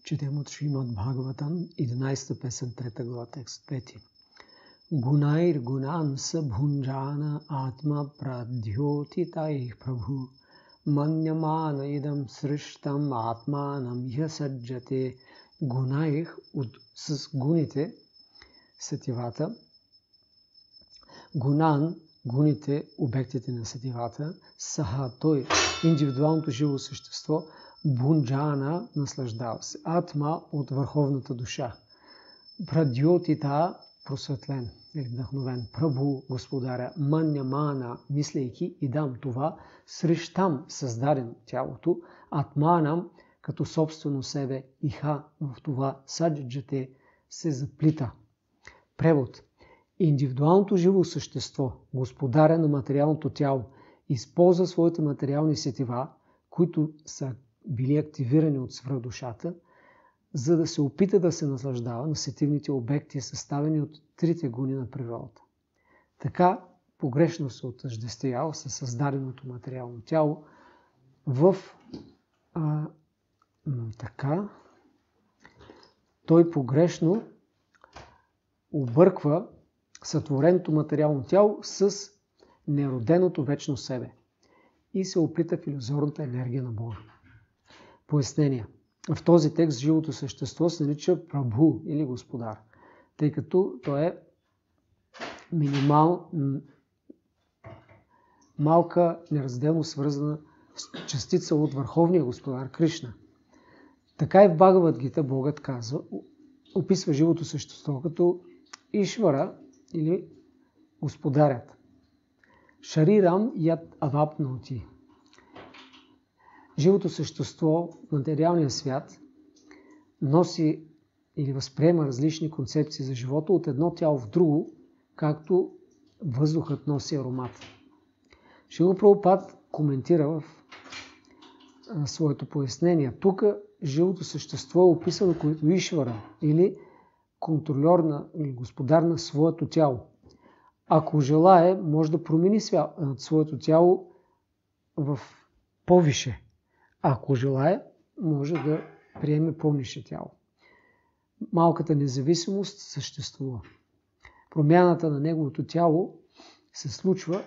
Четем от Шримад Бхагаватам, 11 песен, 3 глава, текст 5. Гунайр гунан са бхунджана атма прадьоти таих прабху маннямана идам срещам атманам ясаджате. Гунайх с гуните, сетивата. Гунан, гуните, обектите на сетивата. Саха, той, индивидуалното живо същество. Бхунджана, наслаждава се. Атма, от върховната душа. Прадьотита, просветлен или вдъхновен. Прабху, господаря. Маннямана, мислейки, идам това. Срещам, създаден тялото. Атманам, като собствено себе. Иха, в това саджаджате, се заплита. Превод. Индивидуалното живо същество, господаря на материалното тяло, използва своите материални сетива, които са били активирани от свръхдушата, за да се опита да се наслаждава на сетивните обекти, съставени от трите гуни на природата. Така погрешно се отъждествява със създаденото материално тяло той погрешно обърква сътвореното материално тяло с нероденото вечно себе и се оплита в илюзорната енергия на Бога. Пояснение. В този текст живото същество се нарича Прабху или Господар, тъй като то е малка, неразделно свързана частица от Върховния Господар Кришна. Така и в Бхагавад Гита Богът казва, описва живото същество като Ишвара или Господарят. Шарирам яд авапнати. Живото същество в материалния свят носи или възприема различни концепции за живота от едно тяло в друго, както въздухът носи аромат. Шрила Прабхупад коментира в своето пояснение. Тук живото същество е описано като Ишвара или контрольор или господар на своето тяло. Ако желае, може да промени своето тяло в повише. Ако желае, може да приеме по-нише тяло. Малката независимост съществува. Промяната на неговото тяло се случва,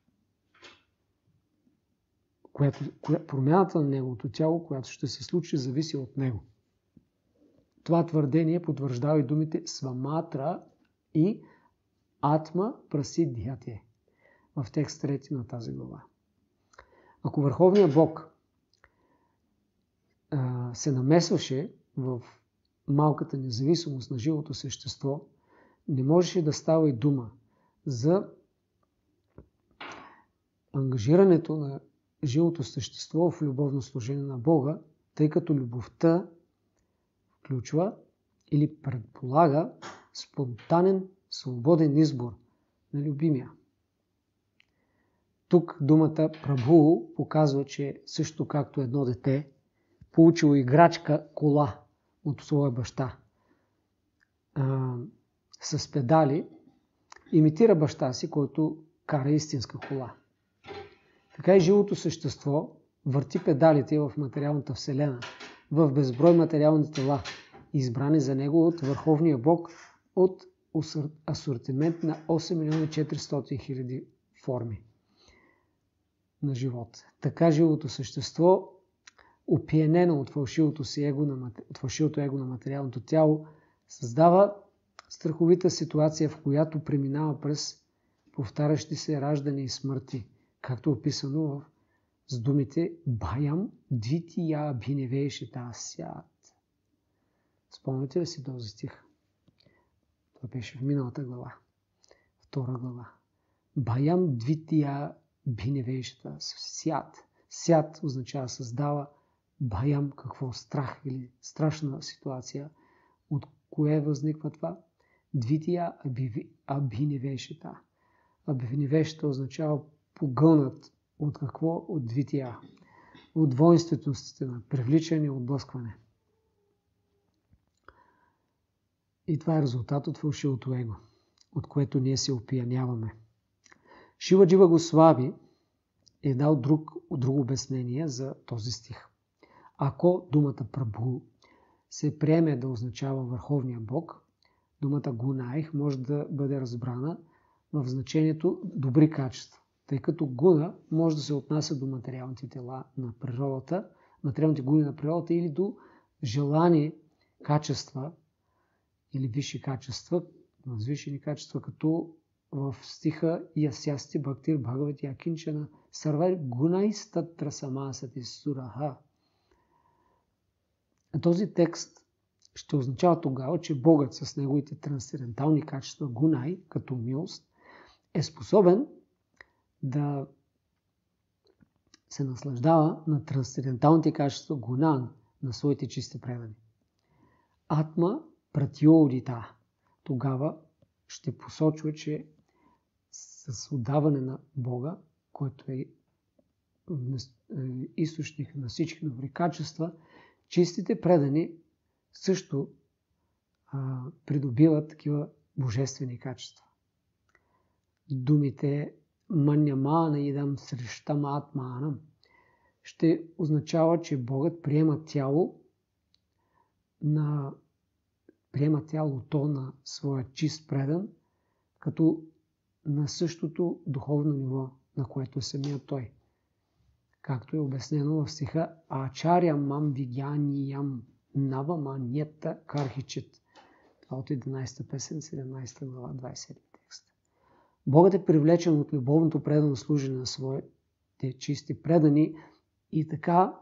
промяната на неговото тяло, която ще се случи, зависи от него. Това твърдение потвърждава и думите Сваматра и Атма Прасиддхяте в текст 3 на тази глава. Ако Върховният Бог се намесваше в малката независимост на живото същество, не можеше да става и дума за ангажирането на живото същество в любовно служение на Бога, тъй като любовта включва или предполага спонтанен, свободен избор на любимия. Тук думата Прабху показва, че също както едно дете получило играчка кола от своя баща с педали, имитира баща си, който кара истинска кола. Така и живото същество върти педалите в материалната вселена, в безброй материални тела, избрани за него от Върховния Бог от асортимент на 8 400 000 форми на живот. Така живото същество, опиенено от фалшивото его на материалното тяло, създава страховита ситуация, в която преминава през повтарящи се раждане и смърти, както е описано с думите Бхаям двития абхиневешита сят. Спомняте ли си този стих? Това беше в миналата глава. 2 глава. Бхаям двития абхиневешита сят. Сят означава създава. Бхаям какво? Страх или страшна ситуация. От кое възниква това? Двития абхиневешита. Абхиневешита означава погълнат. От какво? От двития. От двойственостите на привличане и отблъскване. И това е резултат от фалшивото его, от което ние се опияняваме. Шива Джива Госвами е дал друго обяснение за този стих. Ако думата Прабху се приеме да означава върховния Бог, думата гунаих може да бъде разбрана в значението добри качества, тъй като гуна може да се отнася до материалните тела на природата, материалните гуни на природата или до желани качества или висши качества, възвишени качества, като в стиха Ясясти Бхактир Бхагавати Акинчана Сарвай Гунайстат Трасамасати Сураха. Този текст ще означава тогава, че Богът с неговите трансцендентални качества гунай, като милост, е способен да се наслаждава на трансценденталните качества гунан на своите чисти предани. Атма пратиодита. Тогава ще посочва, че с отдаване на Бога, който е източник на всички добри качества, чистите предани също придобиват такива божествени качества. Думите манямана идам срещам атманам ще означава, че Богът приема тялото на своя чист предан, като на същото духовно ниво, на което е самият той. Както е обяснено в стиха Ачаря мам вигяниям наваманьета кархичит. Това от 11 песен, 17 глава, 20 текст. Богът е привлечен от любовното предано служене на своите чисти предани и така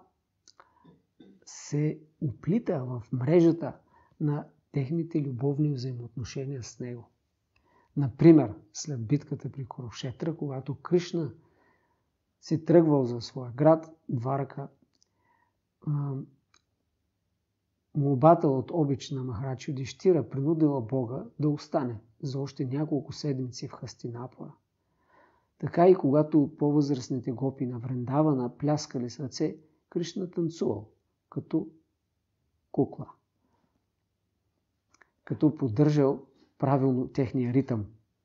се уплита в мрежата на техните любовни взаимоотношения с него. Например, след битката при Курукшетра, когато Кришна си тръгвал за своя град, Дварака, молбата от обич на Махарадж Юдиштира принудила Бога да остане за още няколко седмици в Хастинапура. Така и когато по-възрастните гопи на Вриндавана пляскали с ръце, Кришна танцувал като кукла, като поддържал правилно техния ритъм.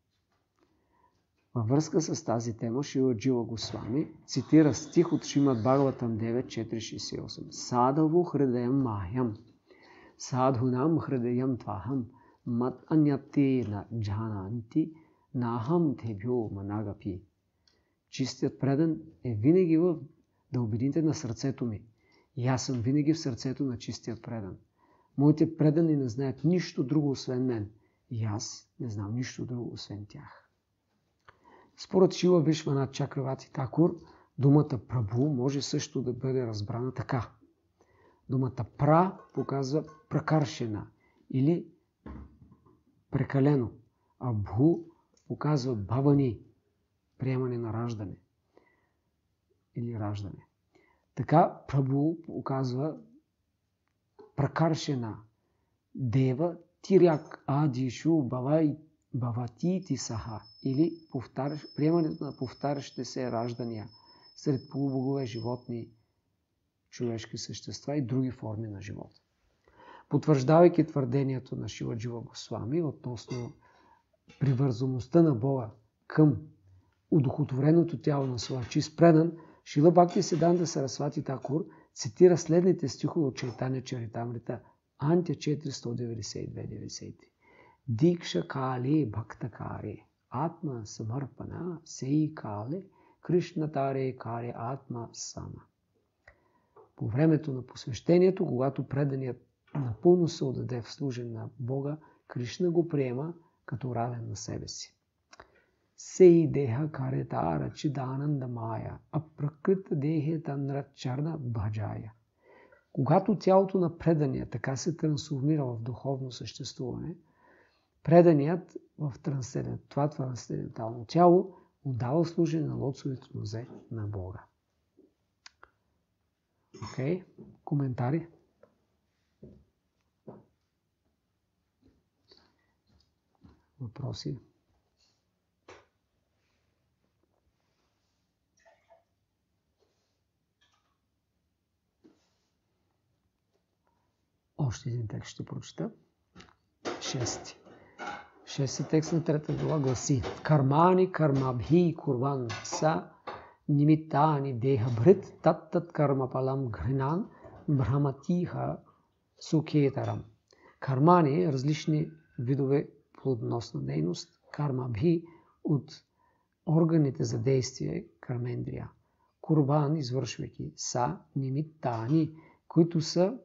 Във връзка с тази тема Шрила Джива Госвами цитира стих от Шримад Бхагаватам 9.4.68. Садаву хридаям махям, садхунам хридаям твахам, мат анятте на джананти, нахам тебьо манагапи. Чистият предан е винаги в дълбините на сърцето ми. И аз съм винаги в сърцето на чистият предан. Моите предани не знаят нищо друго освен мен. И аз не знам нищо друго освен тях. Според Шила Вишванат Чакравати Такур, думата прабу може също да бъде разбрана така. Думата пра показва пракаршена или прекалено, а бху показва бавани, приемане на раждане или раждане. Така прабу показва пракаршена, дева тиряк адишу бавати саха или приемането на повтарящите се раждания сред полубогове, животни, човешки същества и други форми на живота. Потвърждавайки твърдението на Шрила Джива Госвами относно привързаността на Бога към удохотвореното тяло на своя чист предан, Шрила Бхактисиддханта Сарасвати Такур цитира следните стихове от Чайтаня Чаритамрита, Антя 492-93. Дикша кале бхактакаре, атма самарпана, сей кале, кришнатаре каре атма сама. По времето на посвещението, когато преданият напълно се отдаде в служене на Бога, Кришна го приема като равен на себе си. Сей деха каретара чидананда мая, апракрита дехе танрачарна бhaджая. Когато тялото на предания така се трансформира в духовно съществуване, преданият в това трансцендентално тяло отдава служение на лотосовите нозе на Бога. Окей, коментари? Въпроси? Още един текст ще прочета. Шести текст на трета глава гласи: Кармани кармабхи курван са нимитани деха брит тат кармапалам гринан бхраматиха Сукетарам. Кармани, различни видове плодоносна дейност. Кармабхи от органите за действие, кармендрия. Курбан, извършвайки. Са нимитани, които са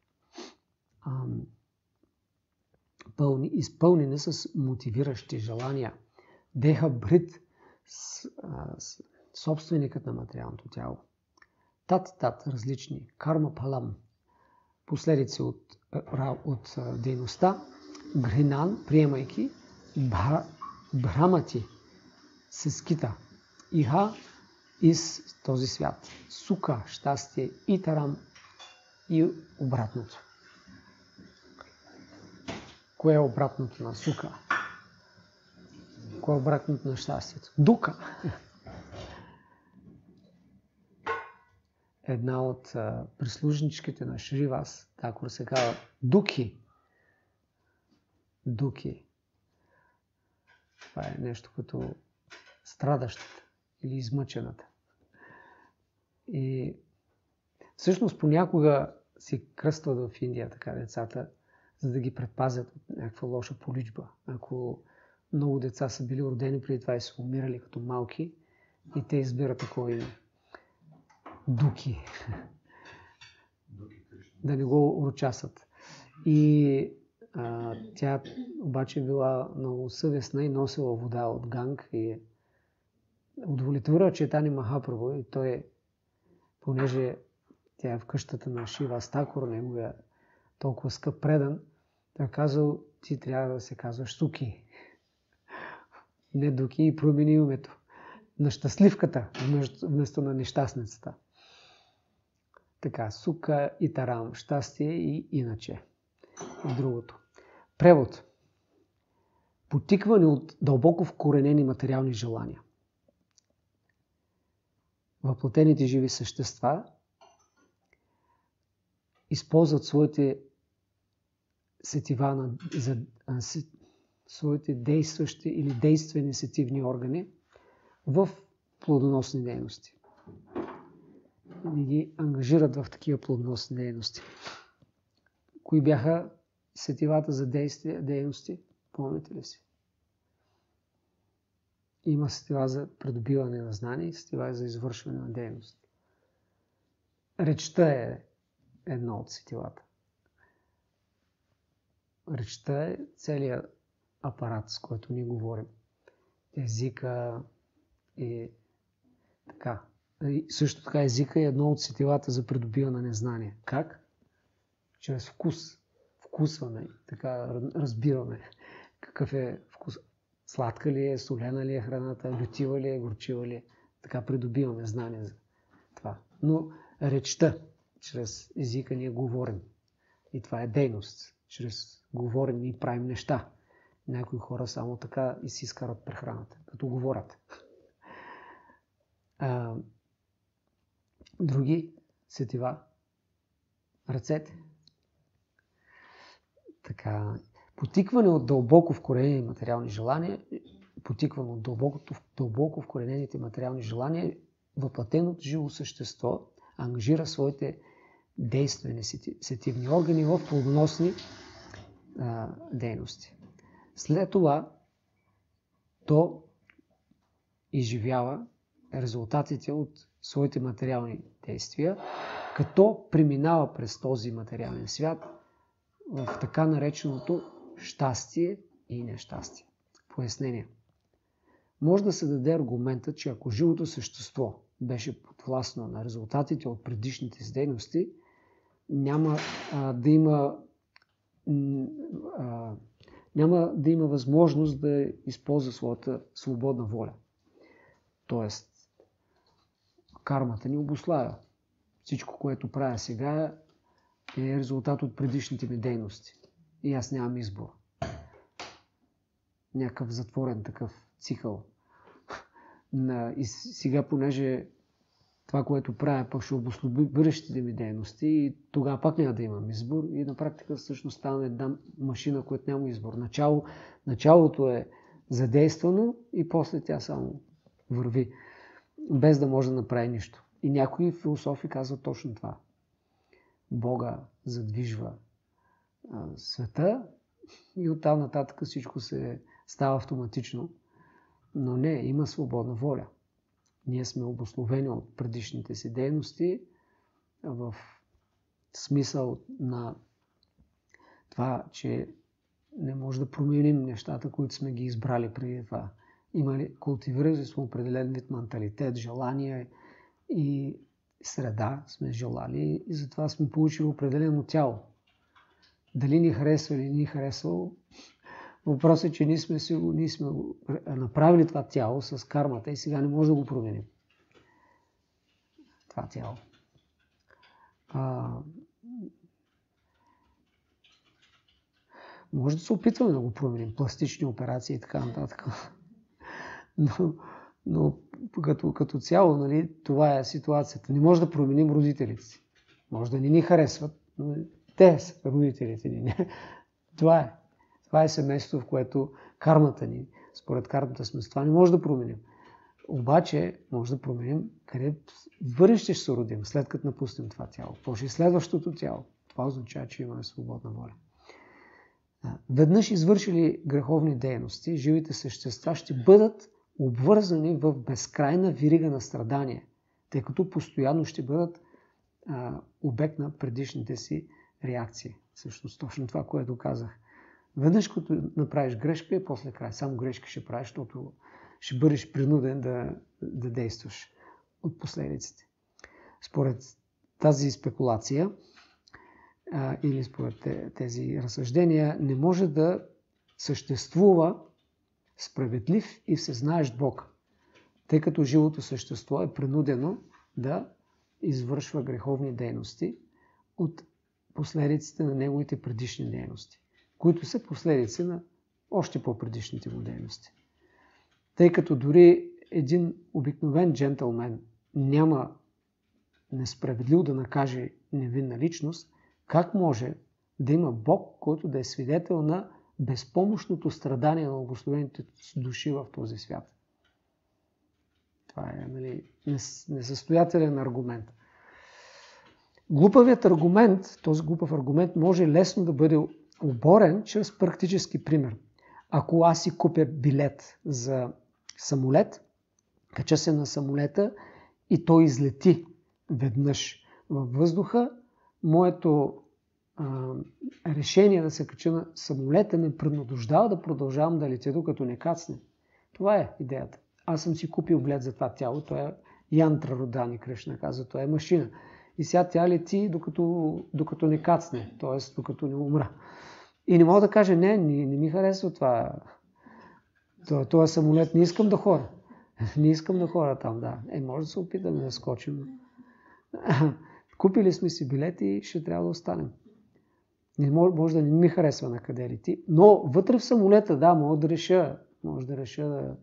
изпълнени с мотивиращи желания. Деха брит, собственикът на материалното тяло. Тат, различни. Карма палам, последици от дейността. Гринан, приемайки. Бхрамати, се скита. Иха, из този свят. Сука, щастие. Итарам, и обратното. Кое е обратното на сука? Кое е обратното на щастието? Дука. Една от прислужничките на Шривас, Такур, се казва Дуки. Дуки. Това е нещо като страдащата или измъчената. И всъщност понякога си кръстват в Индия така децата, за да ги предпазят от някаква лоша поличба. Ако много деца са били родени преди това и са умирали като малки, и те избират такова име. Дуки. Да не го урочасат. И тя обаче била много съвестна и носила вода от Ганг и удовлетворила Чайтани Махапрабху, и той, понеже тя е в къщата на Шривас Такур, неговия толкова скъп предан, той казал, ти трябва да се казваш Суки. Не Дуки, и промени името на щастливката, вместо на нещастницата. Така, Сука и Тарам, щастие и иначе. И другото. Превод. Потикване от дълбоко вкоренени материални желания. Въплътените живи същества използват своите сетива своите действащи или действени сетивни органи в плодоносни дейности. И ги ангажират в такива плодоносни дейности. Кои бяха сетивата за дейности? Помните ли си? Има сетива за придобиване на знание и сетива за извършване на дейност. Речта е едно от сетивата. Речта е целият апарат, с който ние говорим. Езика и така. И също така езика е едно от сетивата за придобиване на знание. Как? Чрез вкус. Вкусваме, така разбираме какъв е вкус. Сладка ли е, солена ли е храната, лютива ли е, горчива ли е. Така придобиваме знание за това. Но речта, чрез езика ние говорим. И това е дейност. Чрез говорим и правим неща. Някои хора само така и си изкарат прехраната, като говорят. Други сетива. Ръцете. Така, потикване от дълбоко вкоренени материални желания, дълбоко вкоренените материални желания, въплътеното живо същество ангажира своите действени сетивни органи в плодоносни дейности. След това то изживява резултатите от своите материални действия, като преминава през този материален свят в така нареченото щастие и нещастие. Пояснение. Може да се даде аргумента, че ако живото същество беше подвластно на резултатите от предишните си дейности, няма да има възможност да използва своята свободна воля. Тоест, кармата ни обуславя. Всичко, което правя сега, е резултат от предишните ми дейности. И аз нямам избор. Някакъв затворен такъв цикъл. И сега, понеже това, което правя, пък ще обуслови бъдещите ми дейности, и тогава пак няма да имам избор. И на практика всъщност ставаме една машина, която няма избор. Началото е задействано и после тя само върви, без да може да направи нищо. И някои философи казват точно това. Бога задвижва света и оттам нататък всичко се става автоматично. Но не, има свободна воля. Ние сме обусловени от предишните си дейности в смисъл на това, че не може да променим нещата, които сме ги избрали преди това. Култивирали сме определен вид менталитет, желания и среда сме желали и затова сме получили определено тяло. Дали ни харесва или не ни харесва, въпросът е, че ние сме направили това тяло с кармата и сега не може да го променим. Това тяло. Може да се опитваме да го променим, пластични операции и така нататък. Но като цяло, нали, това е ситуацията. Не може да променим родителите си. Може да не ни харесват, но те са родителите ни. Това е семейство, в което кармата ни, според кармата сме с това, не може да променим. Обаче може да променим къде в бъдеще ще се родим, след като напуснем това тяло. Какво ще е следващото тяло? Това означава, че имаме свободна воля. Веднъж извършили греховни дейности, живите същества ще бъдат обвързани в безкрайна вирига на страдание, тъй като постоянно ще бъдат обект на предишните си реакции. Всъщност точно това, което казах. Веднъж като направиш грешка и после край. Само грешка ще правиш, защото ще бъдеш принуден да действаш от последиците. Според тази спекулация или според тези разсъждения не може да съществува справедлив и всезнаещ Бог, тъй като живото същество е принудено да извършва греховни дейности от последиците на неговите предишни дейности, които са последици на още по-предишните му дейности. Тъй като дори един обикновен джентълмен няма несправедливо да накаже невинна личност, как може да има Бог, който да е свидетел на безпомощното страдание на благословените души в този свят? Това е, нали, несъстоятелен аргумент. Глупавият аргумент, този глупав аргумент може лесно да бъде оборен чрез практически пример. Ако аз си купя билет за самолет, кача се на самолета и той излети веднъж във въздуха, моето решение да се кача на самолета ме принуждава да продължавам да летя, докато не кацне. Това е идеята. Аз съм си купил билет за това тяло, то е янтра родани, Кришна каза, то е машина. И сега тя лети докато не кацне, т.е. докато не умра. И не мога да кажа, не ми харесва това. Това самолет, не искам да хора. Не искам да хора там, да. Може да се опитаме да скочим. Купили сме си билети и ще трябва да останем. Може да не ми харесва на къде лети, но вътре в самолета, да, може да реша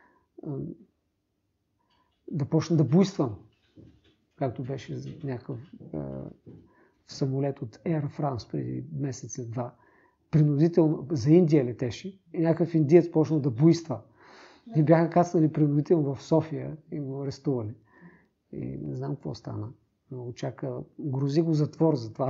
да почна да буйствам, както беше някакъв самолет от Air France преди месец-два. Принудително за Индия летеше и някакъв индиец почна да буйства. И бяха кацнали принудително в София и го арестували. И не знам какво стана. Но грози го затвор за това.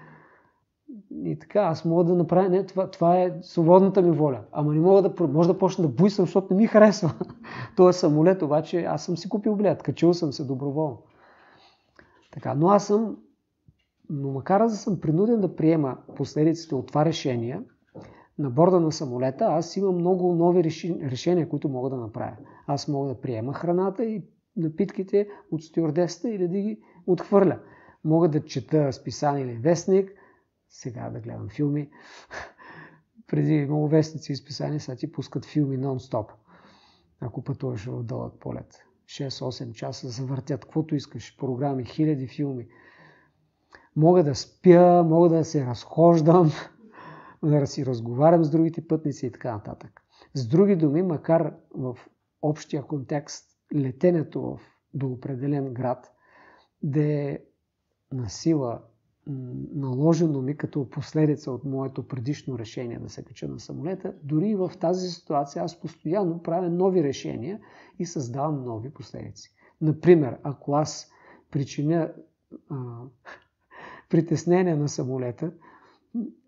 И така, аз мога да направя, това е свободната ми воля. Ама не може да почна да буйствам, защото не ми харесва. Това е самолет, обаче аз съм си купил билет, качил съм се доброволно. Така, но макар да съм принуден да приема последиците от това решение, на борда на самолета аз имам много нови решения, които мога да направя. Аз мога да приема храната и напитките от стюардесата или да ги отхвърля. Мога да чета списание или вестник, сега да гледам филми. Преди много вестници и списания сега ти пускат филми нон-стоп, ако пътуваш в дълъг полет. 6-8 часа завъртят, каквото искаш, програми, хиляди филми. Мога да спя, мога да се разхождам, да си разговарям с другите пътници и така нататък. С други думи, макар в общия контекст летенето до определен град да е насила наложено ми като последица от моето предишно решение да се кача на самолета, дори в тази ситуация аз постоянно правя нови решения и създавам нови последици. Например, ако аз причиня притеснение на самолета,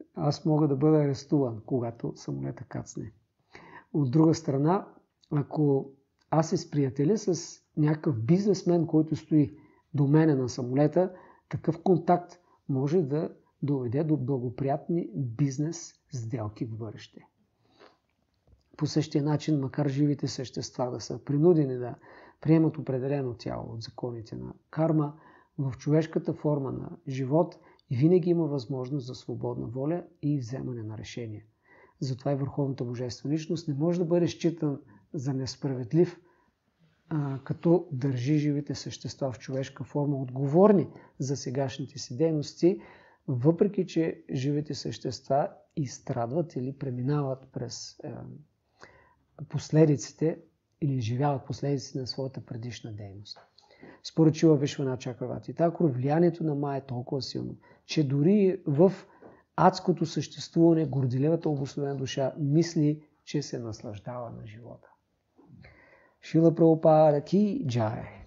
аз мога да бъда арестуван, когато самолета кацне. От друга страна, ако аз се сприятеля с някакъв бизнесмен, който стои до мене на самолета, такъв контакт може да доведе до благоприятни бизнес сделки в бъдеще. По същия начин, макар живите същества да са принудени да приемат определено тяло от законите на карма, в човешката форма на живот винаги има възможност за свободна воля и вземане на решения. Затова и Върховната Божествена личност не може да бъде считан за несправедлив, като държи живите същества в човешка форма отговорни за сегашните си дейности, въпреки че живите същества изстрадват или преминават през последиците или изживяват последиците на своята предишна дейност. Според Шила Вишванат Чакраварти Такур, влиянието на Майя е толкова силно, че дори в адското съществуване горделивата обособена душа мисли, че се наслаждава на живота. Шила Прабхупада ки джай!